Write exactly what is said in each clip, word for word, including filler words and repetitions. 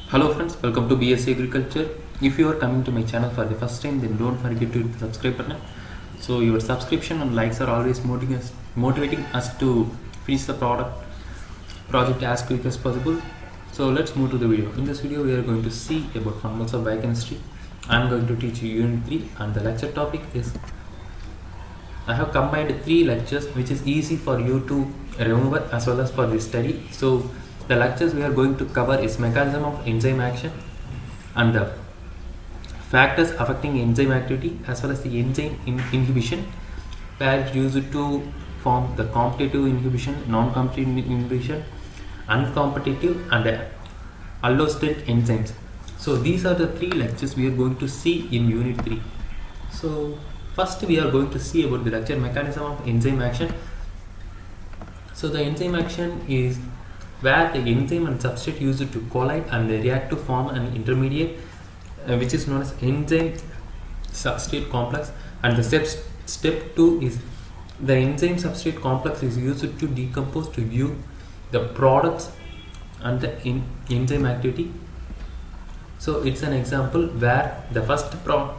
Hello friends, welcome to B S c Agriculture. If you are coming to my channel for the first time, then don't forget to hit the subscribe button. So your subscription and likes are always motivating us, motivating us to finish the product project as quick as possible. So let's move to the video. In this video, we are going to see about fundamentals of biochemistry. I am going to teach you Unit three, and the lecture topic is I have combined three lectures which is easy for you to remember as well as for the study. So the lectures we are going to cover is mechanism of enzyme action and the factors affecting enzyme activity as well as the enzyme in inhibition, where it used to form the competitive inhibition, non-competitive inhibition, uncompetitive and allosteric enzymes. So these are the three lectures we are going to see in Unit three. So first we are going to see about the lecture mechanism of enzyme action. So the enzyme action is where the enzyme and substrate used to collide and they react to form an intermediate uh, which is known as enzyme substrate complex, and the step step two is the enzyme substrate complex is used to decompose to view the products and the in enzyme activity. So it's an example where the first pro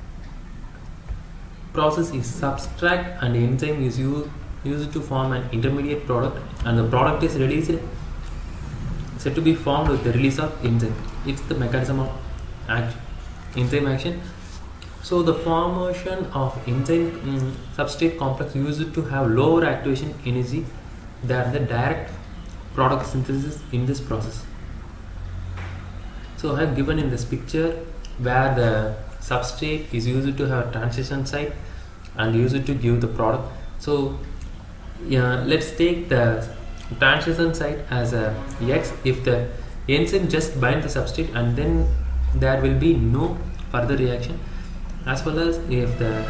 process is subtract and enzyme is used used to form an intermediate product, and the product is released said to be formed with the release of enzyme. It's the mechanism of act enzyme action. So the formation of enzyme um, substrate complex used to have lower activation energy than the direct product synthesis in this process. So I have given in this picture where the substrate is used to have transition site and used to give the product. So yeah, let's take the transition site as a X if the enzyme just bind the substrate, and then there will be no further reaction, as well as if the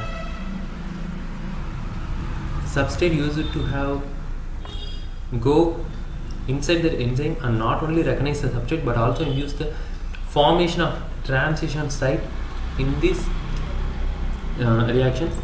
substrate used to have go inside the enzyme and not only recognize the substrate but also induce the formation of transition site in this uh, reactions.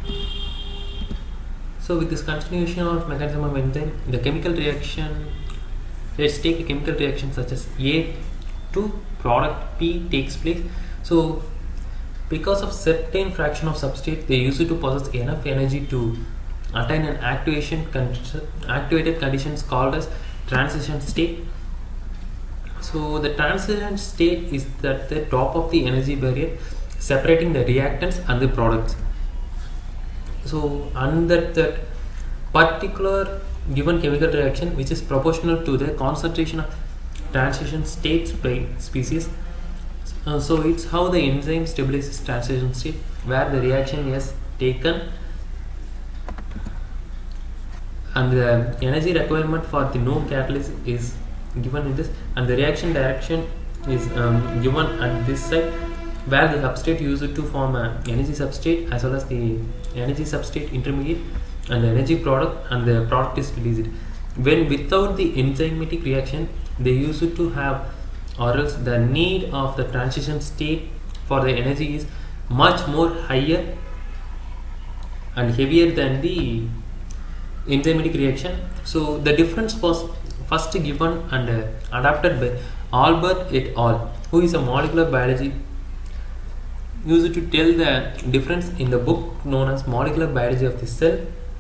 So with this continuation of mechanism of enzyme, the chemical reaction, let's take a chemical reaction such as A to product P takes place. So because of certain fraction of substrate, they used to possess enough energy to attain an activation con activated conditions called as transition state. So the transition state is at the top of the energy barrier separating the reactants and the products. So under that particular given chemical reaction, which is proportional to the concentration of transition states by species, uh, so it's how the enzyme stabilizes transition state, where the reaction is taken and the energy requirement for the known catalyst is given in this, and the reaction direction is um, given at this side, where the substrate used to form an energy substrate as well as the energy substrate intermediate and the energy product, and the product is released. When without the enzymatic reaction, they used to have, or else the need of the transition state for the energy is much more higher and heavier than the enzymatic reaction. So the difference was first given and uh, adapted by Albert et al., who is a molecular biology, used to tell the difference in the book known as Molecular Biology of the Cell.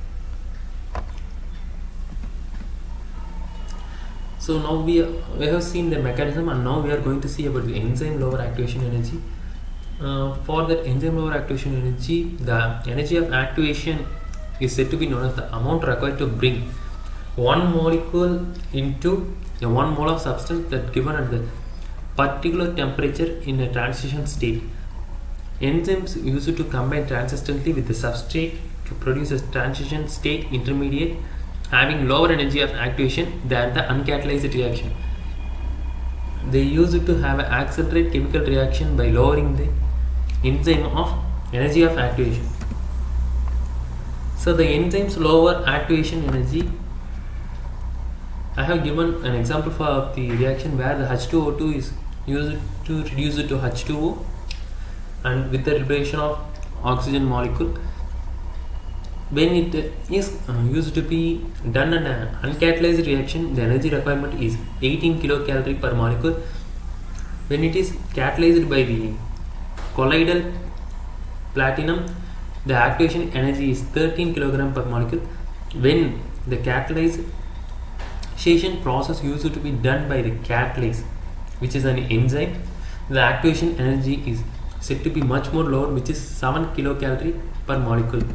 So now we, are, we have seen the mechanism, and now we are going to see about the enzyme lower activation energy. Uh, for that enzyme lower activation energy, the energy of activation is said to be known as the amount required to bring one molecule into a one mole of substance that given at the particular temperature in a transition state. Enzymes used to combine transistently with the substrate to produce a transition state intermediate having lower energy of activation than the uncatalyzed reaction. They used to have an accelerate chemical reaction by lowering the enzyme of energy of activation. So the enzyme's lower activation energy, I have given an example for the reaction where the H two O two is used to reduce it to H two O, and with the liberation of oxygen molecule. When it is uh, used to be done in an uncatalyzed reaction, the energy requirement is eighteen kilocalorie per molecule, When it is catalyzed by the colloidal platinum, the activation energy is thirteen kilogram per molecule. When the catalyzation process used to be done by the catalase, which is an enzyme, the activation energy is said to be much more lower, which is seven kilocalorie per molecule.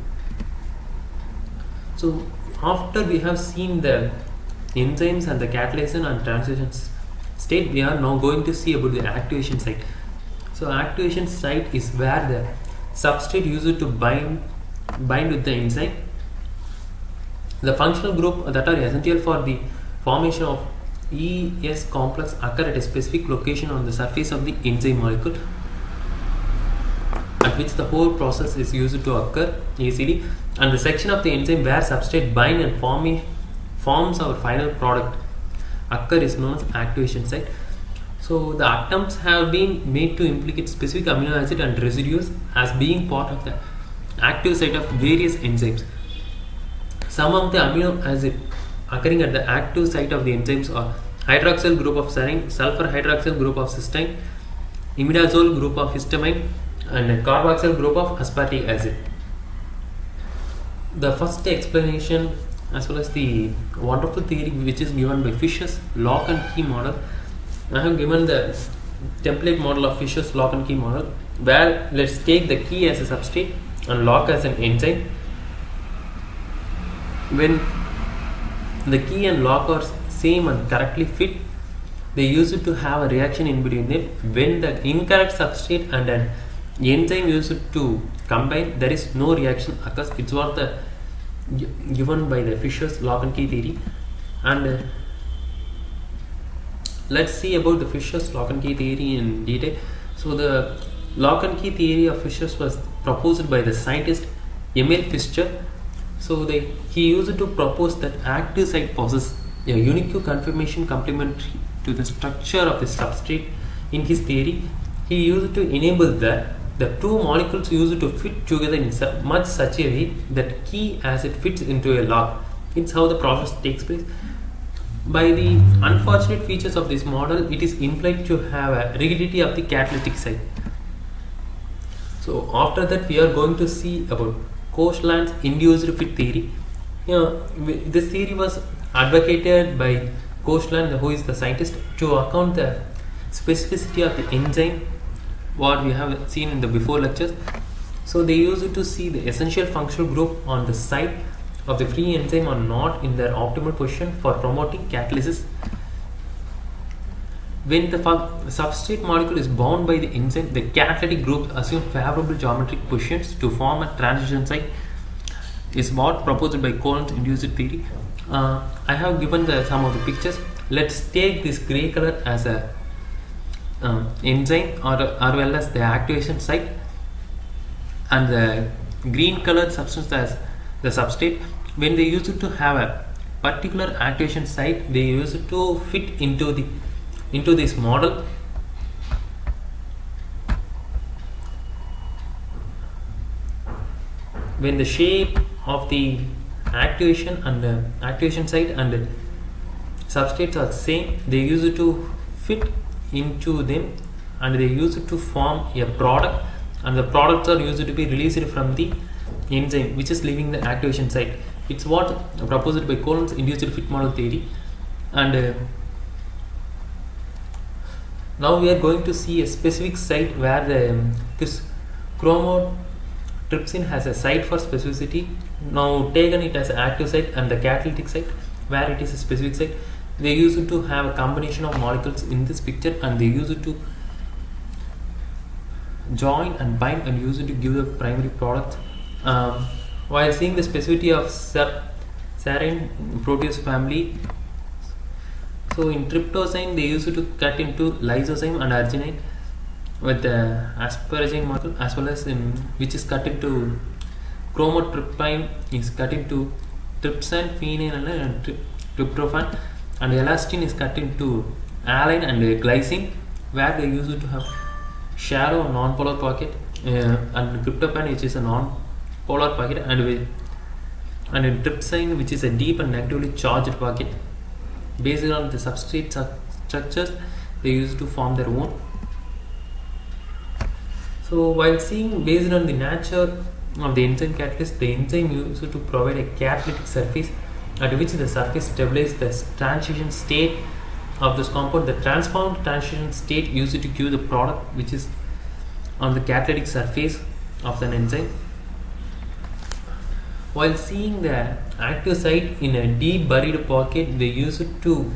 So after we have seen the enzymes and the catalysis and transition state, we are now going to see about the activation site. So activation site is where the substrate used to bind bind with the enzyme. The functional group that are essential for the formation of E S complex occur at a specific location on the surface of the enzyme molecule, at which the whole process is used to occur easily, and the section of the enzyme where substrate bind and form forms our final product occur is known as activation site. So the attempts have been made to implicate specific amino acid and residues as being part of the active site of various enzymes. Some of the amino acid occurring at the active site of the enzymes are hydroxyl group of serine, sulfur hydroxyl group of cysteine, imidazole group of histamine, and a carboxyl group of aspartic acid. The first explanation as well as the wonderful theory which is given by Fisher's lock and key model. I have given the template model of Fisher's lock and key model, where let's take the key as a substrate and lock as an enzyme. When the key and lock are same and correctly fit, they used to have a reaction in between them. When the incorrect substrate and an enzyme used to combine, there is no reaction occurs. It's what the given by the Fisher's lock and key theory. And uh, let's see about the Fisher's lock and key theory in detail. So the lock and key theory of Fisher's was proposed by the scientist Emil Fischer. So they, he used to propose that active site possesses a unique conformation complementary to the structure of the substrate. In his theory, he used to enable that the two molecules used to fit together in much such a way that key as it fits into a lock. It's how the process takes place. By the unfortunate features of this model, it is implied to have a rigidity of the catalytic site. So after that, we are going to see about Koshland's induced fit theory. You know, this theory was advocated by Koshland, who is the scientist, to account the specificity of the enzyme, what we have seen in the before lectures. So they used to see the essential functional group on the site of the free enzyme are not in their optimal position for promoting catalysis. When the substrate molecule is bound by the enzyme, the catalytic groups assume favorable geometric positions to form a transition site, is what proposed by Cohen's induced theory. Uh, I have given the some of the pictures. Let's take this gray color as a um, enzyme or, or well as the activation site, and the green colored substance as the substrate. When they used to have a particular activation site, they used to fit into the into this model. When the shape of the activation and the activation site and the substrates are same, they used to fit into them, and they used to form a product, and the products are used to be released from the enzyme which is leaving the activation site. It's what proposed by Cohen's induced fit model theory. And uh, now we are going to see a specific site where the um, this chromatrypsin has a site for specificity. Now taken it as an active site and the catalytic site where it is a specific site. They used to have a combination of molecules in this picture, and they used to join and bind and used to give the primary product. Um, while seeing the specificity of serine protease family, so in tryptosine they used to cut into lysozyme and arginine with the asparagine molecule, as well as in which is cut into chromatrypine is cut into trypsin, phenane, and tryptophan, and elastine is cut into alanine and glycine, where they used to have shallow non-polar pocket, uh, and tryptophan, which is a non-polar pocket, and with and in trypsin, which is a deep and negatively charged pocket. Based on the substrate structures, they used to form their own So while seeing based on the nature of the enzyme catalyst, the enzyme used to provide a catalytic surface at which the surface stabilizes the transition state of this compound. The transformed transition state used to give the product which is on the catalytic surface of an enzyme. While seeing the active site in a deep buried pocket, they use it to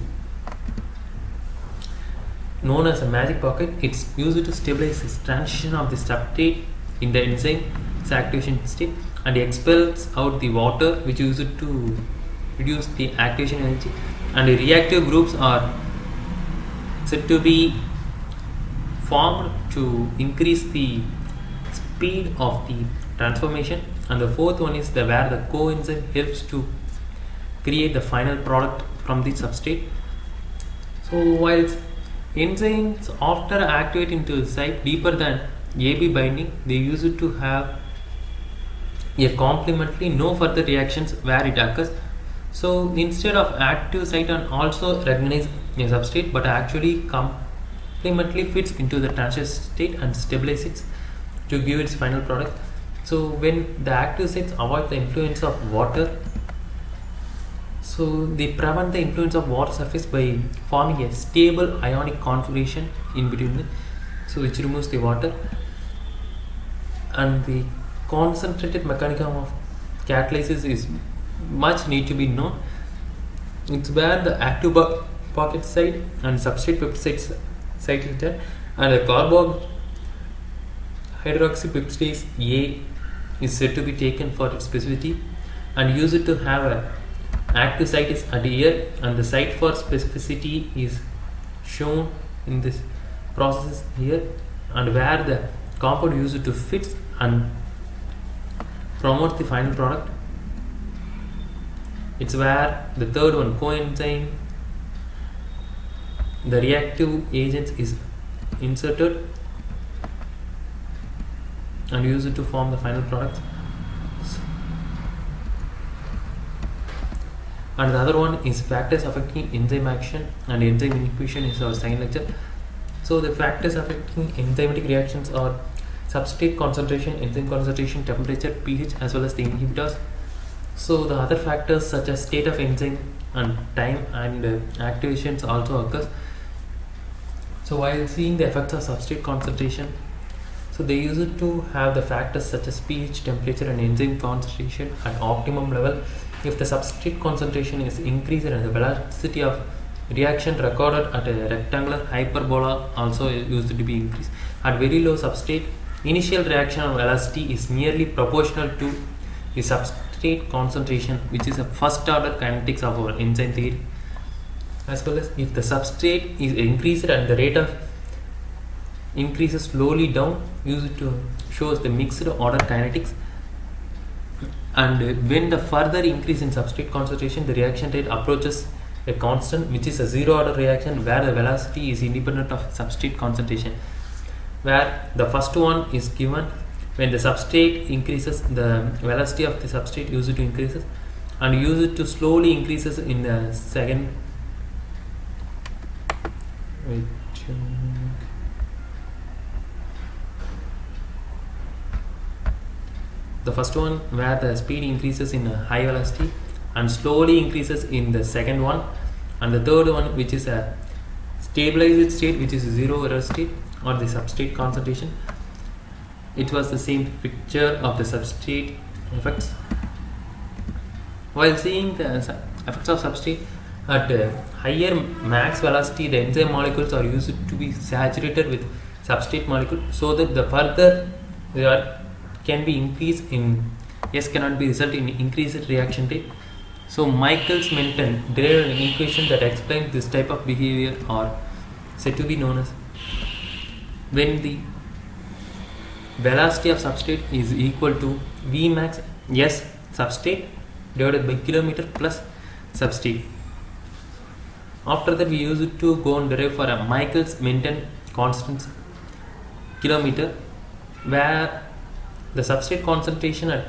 known as a magic pocket. It's used to stabilize the transition of the substrate in the enzyme's activation state and expels out the water, which is used to reduce the activation energy. And the reactive groups are said to be formed to increase the speed of the transformation. And the fourth one is the where the coenzyme helps to create the final product from the substrate. So while enzymes after activate into the site deeper than A B binding, they use it to have a complementary no further reactions where it occurs. So instead of active site and also recognize a substrate, but actually complementary fits into the transition state and stabilizes it to give its final product. So when the active sites avoid the influence of water, so they prevent the influence of water surface by forming a stable ionic configuration in between them, so which removes the water. And the concentrated mechanism of catalysis is much need to be known. It's where the active pocket site and substrate peptide site is there, and the carboxy hydroxypeptidase A is said to be taken for its specificity and use it to have a active site is at here, and the site for specificity is shown in this process here, and where the compound used to fit and promote the final product. It's where the third one, coenzyme, the reactive agents is inserted and use it to form the final product. And the other one is factors affecting enzyme action and enzyme inhibition is our second lecture. So the factors affecting enzymatic reactions are substrate concentration, enzyme concentration, temperature, pH, as well as the inhibitors. So the other factors such as state of enzyme and time and uh, activations also occurs. So while seeing the effects of substrate concentration, so they use it to have the factors such as pH, temperature, and enzyme concentration at optimum level. If the substrate concentration is increased and the velocity of reaction recorded at a rectangular hyperbola also used to be increased. At very low substrate, initial reaction velocity is nearly proportional to the substrate concentration, which is a first order kinetics of our enzyme theory. As well as if the substrate is increased and the rate of increases slowly down, use it to shows the mixed order kinetics. And when the further increase in substrate concentration, the reaction rate approaches a constant, which is a zero order reaction where the velocity is independent of substrate concentration, where the first one is given when the substrate increases, the velocity of the substrate used to increases, and use it to slowly increases in the second. Wait. The first one where the speed increases in a high velocity and slowly increases in the second one, and the third one which is a stabilized state, which is zero error state or the substrate concentration. It was the same picture of the substrate effects. While seeing the effects of substrate at uh, higher max velocity, the enzyme molecules are used to be saturated with substrate molecule, so that the further they are can be increased in S cannot be result in increased reaction rate. So Michaelis-Menten derived an equation that explains this type of behavior are said to be known as when the velocity of substrate is equal to V max S substrate divided by kilometer plus substrate. After that we use it to go and derive for a Michaelis-Menten constant kilometer, where the substrate concentration at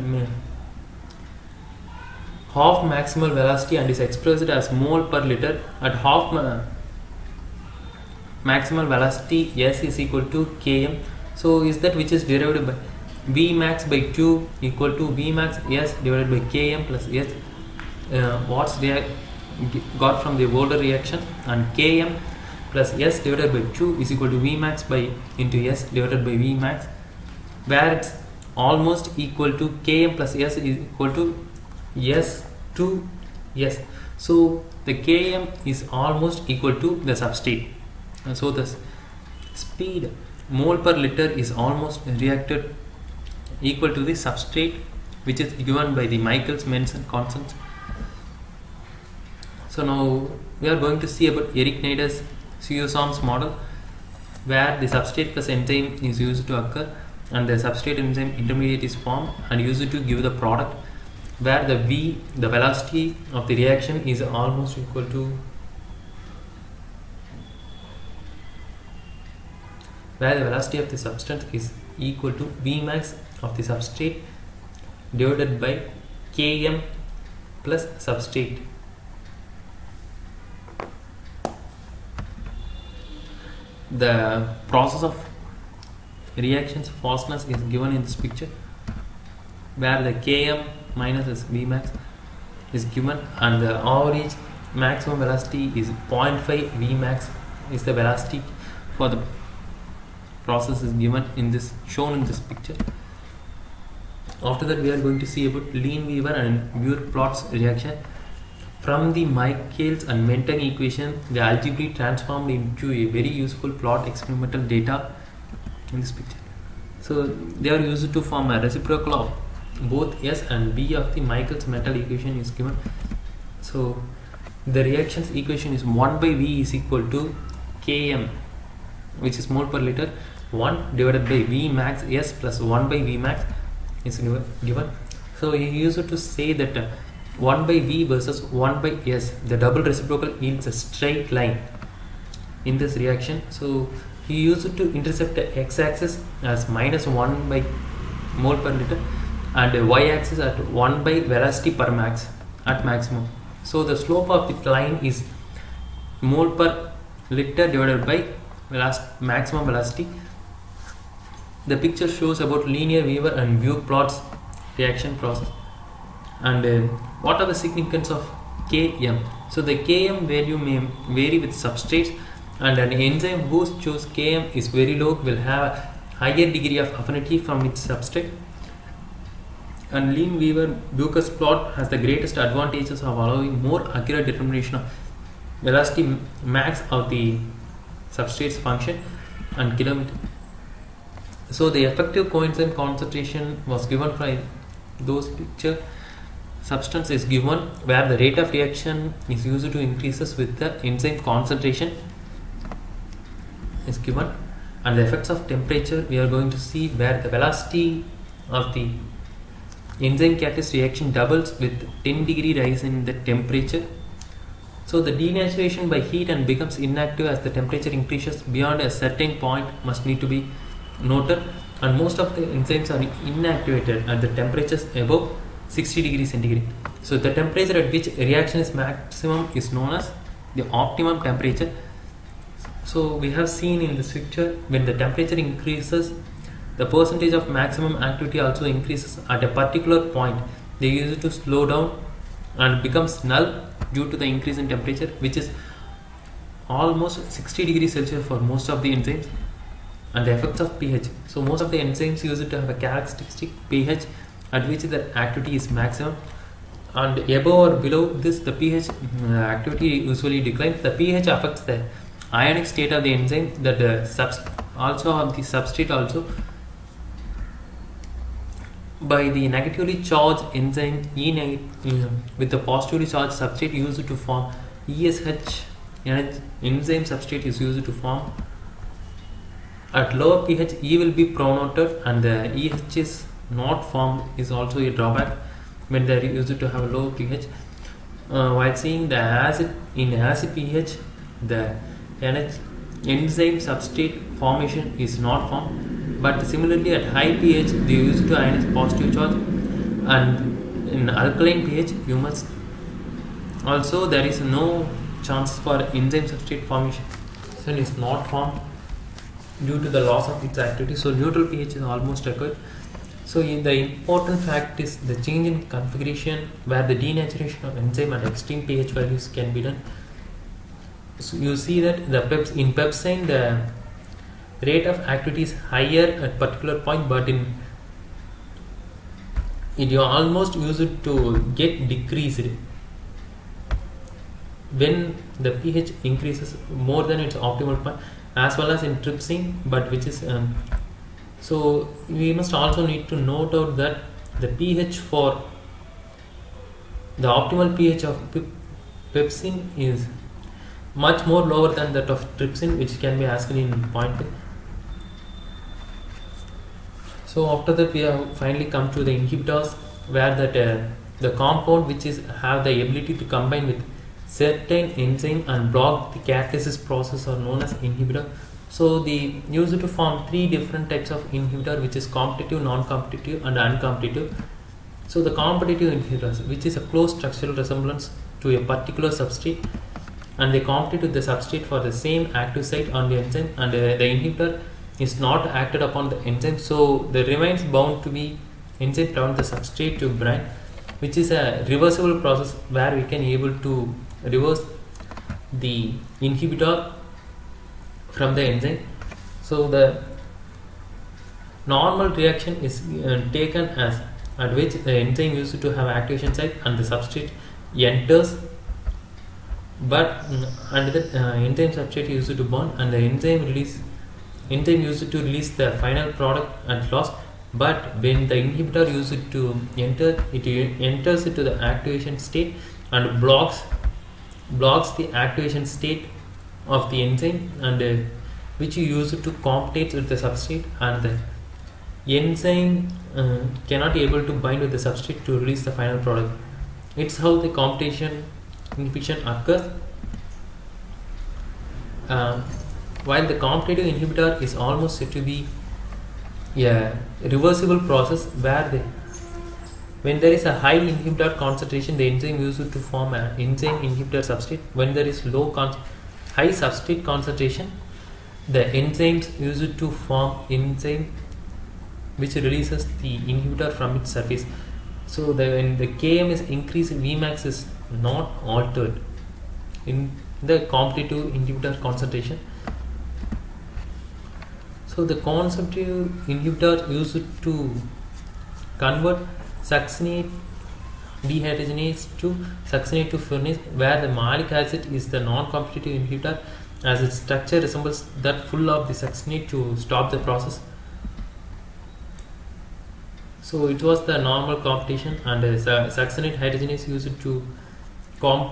half maximal velocity and is expressed as mole per liter at half ma maximal velocity. S is equal to km. So is that which is derived by V max by two equal to V max S divided by Km plus S. Uh, what's they got from the older reaction, and Km plus S divided by two is equal to V max by into S divided by V max, where it's almost equal to Km plus S is equal to S to S. So the Km is almost equal to the substrate, and so the speed mole per liter is almost reacted equal to the substrate, which is given by the Michaelis-Menten constant. So now we are going to see about Eric Neider's Suezom's model, where the substrate plus enzyme is used to occur, and the substrate enzyme intermediate is formed and used to give the product, where the V, the velocity of the reaction, is almost equal to where the velocity of the substance is equal to V max of the substrate divided by Km plus substrate. The process of reaction's fastness is given in this picture, where the Km minus is V max is given, and the average maximum velocity is zero point five V max is the velocity for the process is given in this, shown in this picture. After that we are going to see about Lineweaver and Muir-Plot's reaction. From the Michaelis and Menten equation, the algebra transformed into a very useful plot experimental data in this picture. So they are used to form a reciprocal of both S and V of the Michaelis-Menten equation is given. So the reactions equation is one by V is equal to Km, which is mole per liter, one divided by V max S plus one by V max is given. So he used to say that uh, one by V versus one by S, the double reciprocal yields a straight line in this reaction. So he used to intercept the x-axis as minus one by mole per liter, and the y-axis at one by velocity per max at maximum. So the slope of the line is mole per liter divided by velocity, maximum velocity. The picture shows about Lineweaver and Muir-Plot's reaction process. And uh, what are the significance of Km? So the Km value may vary with substrates, and an enzyme whose choose Km is very low will have a higher degree of affinity from its substrate. And Lineweaver-Bucher's plot has the greatest advantages of allowing more accurate determination of velocity max of the substrate's function and kilometer. So the effective coenzyme concentration was given by those picture. Substance is given where the rate of reaction is used to increases with the enzyme concentration is given, and the effects of temperature we are going to see, where the velocity of the enzyme catalyst reaction doubles with ten degree rise in the temperature. So the denaturation by heat and becomes inactive as the temperature increases beyond a certain point must need to be noted, and most of the enzymes are inactivated at the temperatures above sixty degrees centigrade. So the temperature at which reaction is maximum is known as the optimum temperature. So we have seen in this picture, when the temperature increases, the percentage of maximum activity also increases at a particular point. They use it to slow down and becomes null due to the increase in temperature, which is almost sixty degrees Celsius for most of the enzymes. And the effects of pH. So most of the enzymes use it to have a characteristic pH at which the activity is maximum, and above or below this the pH uh, activity usually declines. The pH affects the ionic state of the enzyme, that the subs also of the substrate also. By the negatively charged enzyme E negative with the positively charged substrate used to form E S H enzyme substrate is used to form. At lower pH, E will be promoted, and the E H is not formed is also a drawback when they are used to have a low pH. Uh, while seeing the acid in acid pH, the enzyme substrate formation is not formed, but similarly at high pH they used to ionize positive charge, and in alkaline pH you must also there is no chance for enzyme substrate formation, so it is not formed. due to the loss of its activity. So neutral pH is almost occurred. So in the important fact is the change in configuration where the denaturation of enzyme at extreme pH values can be done. So you see that the peps in pepsine the rate of activity is higher at particular point, but in it you almost use it to get decreased when the pH increases more than its optimal point, as well as in trypsin, but which is um, so we must also need to note out that the pH for the optimal pH of pepsine is much more lower than that of trypsin, which can be asked in point. So after that we have finally come to the inhibitors, where that uh, the compound which is have the ability to combine with certain enzyme and block the catalysis process are known as inhibitor. So they use it to form three different types of inhibitor, which is competitive, non-competitive and uncompetitive. So the competitive inhibitors, which is a close structural resemblance to a particular substrate, and they compete with the substrate for the same active site on the enzyme, and uh, the inhibitor is not acted upon the enzyme, so the remains bound to be enzyme prevent the substrate to bind, which is a reversible process where we can able to reverse the inhibitor from the enzyme. So the normal reaction is uh, taken as at which the enzyme used to have activation site and the substrate enters, but under the uh, enzyme substrate used to bond, and the enzyme release enzyme used to release the final product at loss. But when the inhibitor used to enter, it enters into the activation state and blocks blocks the activation state of the enzyme, and uh, which you use to compete with the substrate, and the enzyme uh, cannot be able to bind with the substrate to release the final product. It's how the competition inhibition occurs. Uh, while the competitive inhibitor is almost said to be a reversible process, where the when there is a high inhibitor concentration, the enzyme used to form an enzyme inhibitor substrate. When there is low con high substrate concentration, the enzymes used to form enzyme which releases the inhibitor from its surface. So the, when the K M is increased, Vmax is not altered in the competitive inhibitor concentration. So the conceptive inhibitor used to convert succinate dehydrogenase to succinate to furanase, where the malic acid is the non-competitive inhibitor, as its structure resembles that full of the succinate to stop the process. So it was the normal competition, and the succinate hydrogenase used to comp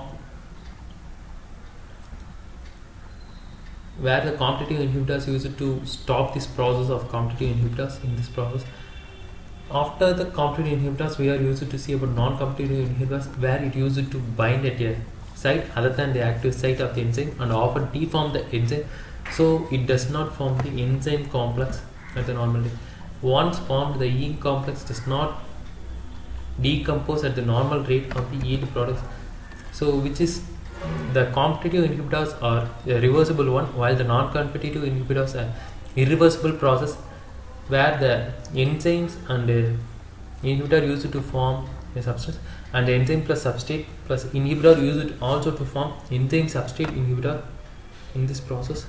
where the competitive inhibitors used to stop this process of competitive inhibitors in this process. After the competitive inhibitors, we are used to see about non-competitive inhibitors, where it used to bind at a site other than the active site of the enzyme and often deform the enzyme, so it does not form the enzyme complex at the normal rate. Once formed, the E complex does not decompose at the normal rate of the yield products. So which is the competitive inhibitors are a reversible one, while the non-competitive inhibitors are irreversible process, where the enzymes and the inhibitor used to form a substance, and the enzyme plus substrate plus inhibitor used also to form enzyme substrate inhibitor in this process.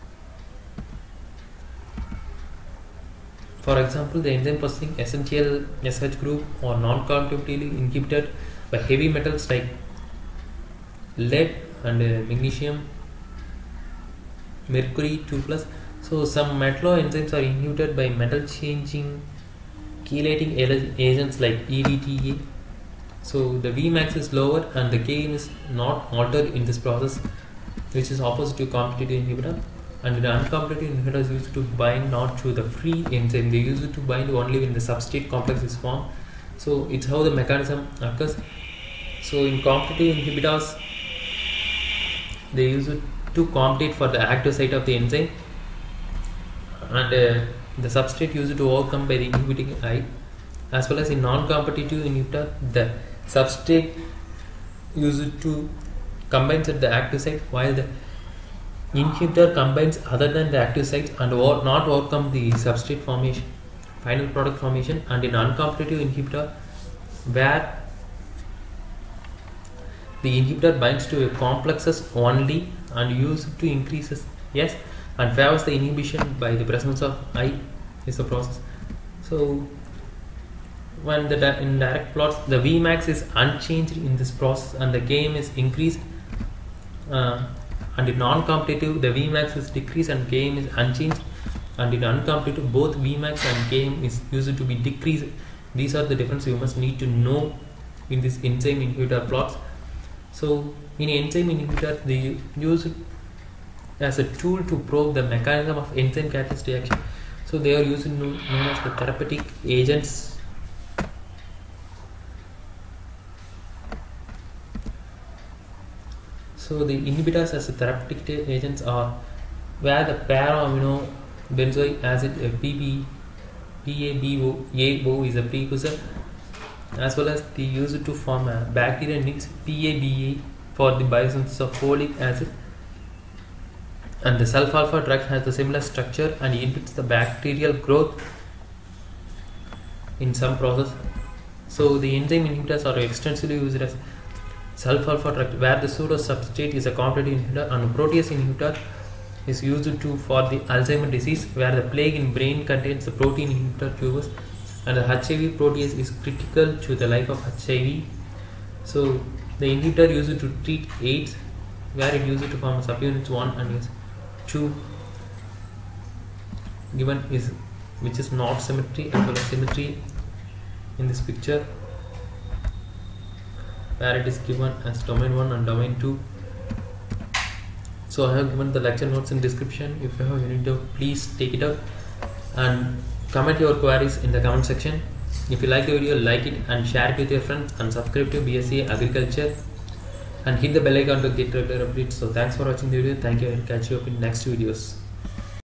For example, the enzyme possessing essential S H group or non-competitively inhibited by heavy metals like lead and uh, magnesium, mercury two plus. So some metalloenzymes are inhibited by metal changing chelating agents like E D T A. So the Vmax is lower and the K M is not altered in this process, which is opposite to competitive inhibitor. And the uncompetitive inhibitors used to bind not to the free enzyme, they used to bind only when the substrate complex is formed. So it's how the mechanism occurs. So in competitive inhibitors, they use it to compete for the active site of the enzyme, and uh, the substrate used to overcome by the inhibiting I, as well as in non-competitive inhibitor, the substrate used to combine at the active site, while the inhibitor combines other than the active sites and or not overcome the substrate formation, final product formation, and in uncompetitive inhibitor where the inhibitor binds to a complexes only and used to increases yes and favors the inhibition by the presence of I is the process. So when the di in direct plots the Vmax is unchanged in this process and the gain is increased, uh, and in non-competitive the Vmax is decreased and gain is unchanged, and in uncompetitive both Vmax and gain is used to be decreased. These are the differences you must need to know in this enzyme inhibitor plots. So in enzyme inhibitor they use it as a tool to probe the mechanism of enzyme catalyst reaction. So they are used known, known as the therapeutic agents. So the inhibitors as a therapeutic agents are where the para-amino benzoic acid uh, P B, P A B O, A O is a precursor, as well as they use it to form a bacteria needs P A B A for the biosynthesis of folic acid, and the sulfalpha drug has the similar structure and inhibits the bacterial growth in some process. So the enzyme inhibitors are extensively used as sulfalpha drug where the pseudo substrate is a competitive inhibitor, and protease inhibitor is used to for the Alzheimer's disease where the plague in brain contains the protein inhibitor tubers, and the H I V protease is critical to the life of H I V. So the inhibitor used to treat AIDS where it used to form subunits one and is two given is which is not symmetry as well as symmetry in this picture where it is given as domain one and domain two. So I have given the lecture notes in description. If you have any doubt, please take it out and comment your queries in the comment section. If you like the video, like it and share it with your friends, and subscribe to B S c Agriculture and hit the bell icon to get regular updates. So thanks for watching the video. Thank you, and catch you up in next videos.